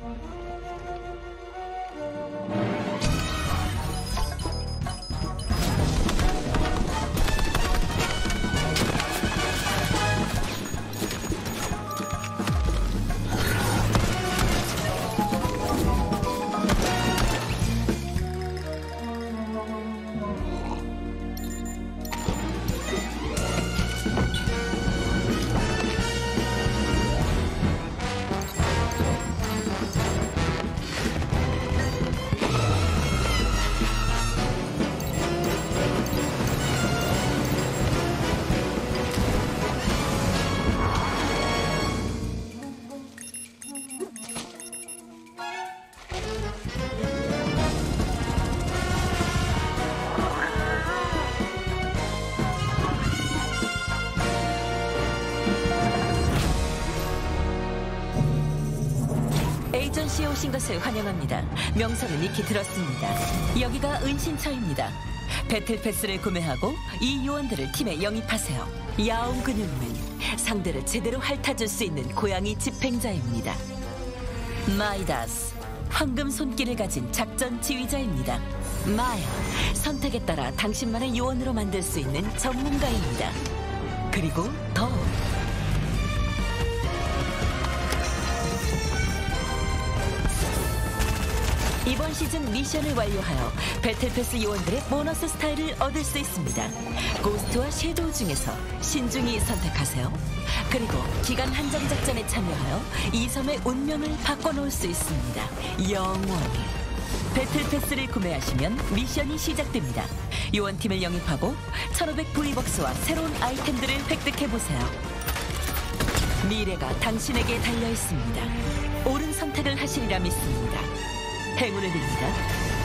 에이전시에 오신 것을 환영합니다. 명성은 익히 들었습니다. 여기가 은신처입니다. 배틀패스를 구매하고 이 요원들을 팀에 영입하세요. 야옹 근육맨, 상대를 제대로 핥아줄 수 있는 고양이 집행자입니다. 마이다스, 황금 손길을 가진 작전 지휘자입니다. 마야, 선택에 따라 당신만의 요원으로 만들 수 있는 전문가입니다. 그리고 더 이번 시즌 미션을 완료하여 배틀패스 요원들의 보너스 스타일을 얻을 수 있습니다. 고스트와 섀도우 중에서 신중히 선택하세요. 그리고 기간 한정 작전에 참여하여 이 섬의 운명을 바꿔놓을 수 있습니다. 영원히. 배틀패스를 구매하시면 미션이 시작됩니다. 요원팀을 영입하고 1500 V벅스와 새로운 아이템들을 획득해보세요. 미래가 당신에게 달려있습니다. 옳은 선택을 하시리라 믿습니다. 행운을 빕니다.